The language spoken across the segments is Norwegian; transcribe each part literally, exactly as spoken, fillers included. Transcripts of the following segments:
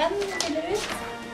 venn eller ut.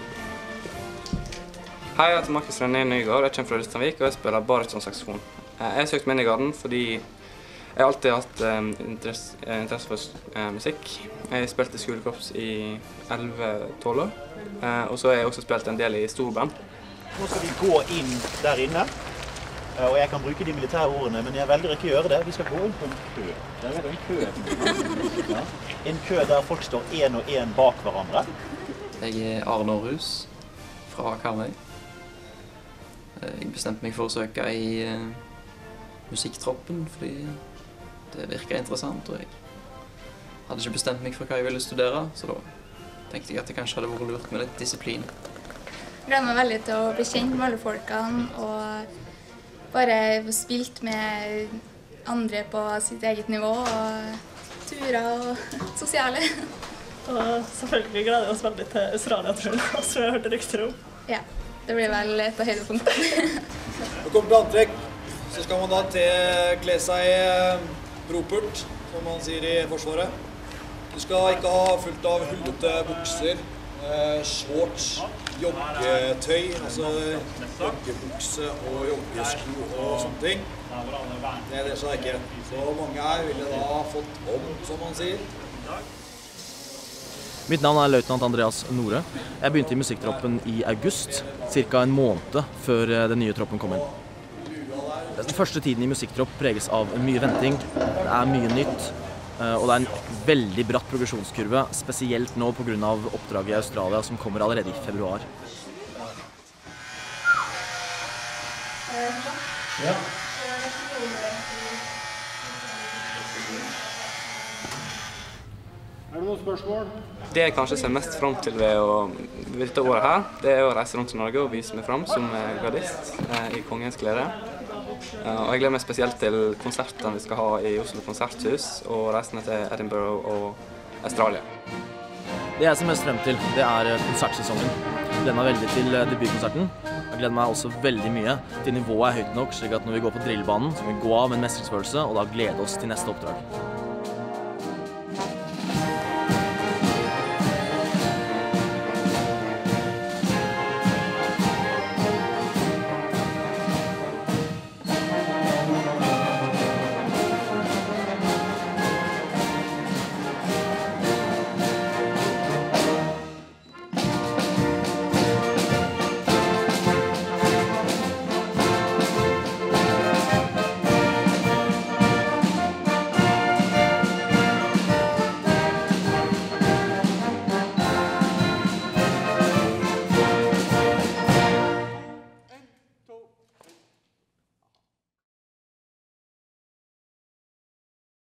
Hei, jeg heter Markus René Nygaard, jeg kommer fra Rustenvik og jeg spiller barytonsaksofon. Jeg har søkt meg inn i Garden fordi jeg har alltid hatt um, interesse, interesse for uh, musikk. Jeg spilte skolekorps i elleve tolv år, uh, og så har jeg også spilt en del i storband. Nå skal vi gå inn der inne, og jeg kan bruke de militære ordene, men jeg velger ikke å gjøre det. Vi skal gå inn på en kø. Der er det en kø. Ja. En kø der folk står en og en bak hverandre. Jeg er Arne Rus fra Karmøy. Jeg bestemte meg for å søke i uh, musikktroppen, fordi det virket interessant, og jeg hadde ikke bestemt meg for hva jeg ville studere, så da tenkte jeg at det kanskje hadde vært lurt med litt disiplin. Jeg gleder meg veldig til å bli kjent med alle folkene, og bare få spilt med andre på sitt eget nivå, og turer og sosiale. Og selvfølgelig gleder vi oss veldig til Australia-turen, som jeg har hørt rykter om. Ja. Det blir vel et av høydepunktene. Når det kommer til antrekk, så skal man da til kle seg bropult, som man sier i Forsvaret. Du skal ikke ha fullt av hullete bukser, shorts, joggetøy, altså joggebukse og joggesko og sånne ting. Det er det så ikke. Så mange her ville da fått om, som man sier. Mitt navn er løytnant Andreas Nore. Jeg begynte i musikktroppen i august, cirka en måned før den nye troppen kom inn. Den første tiden i musikktropp preges av mye venting, det er mye nytt, og det er en veldig bratt progresjonskurve, spesielt nå på grunn av oppdraget i Australia som kommer allerede i februar. Ja. Er det noen spørsmål? Det jeg kanskje ser mest frem til ved, å, ved dette året her, det er å reise rundt til Norge og vise meg frem som gardist eh, i Kongens glede. Uh, og jeg gleder meg spesielt til konsertene vi skal ha i Oslo konserthus og reisene til Edinburgh og Australia. Det jeg ser mest frem til, det er konsertsesongen. Jeg gleder meg veldig til debutkonserten. Jeg gleder meg også veldig mye til nivået er høyt nok, slik at når vi går på drillbanen, så kan vi gå av med en mestringsfølelse og da glede oss til neste oppdrag.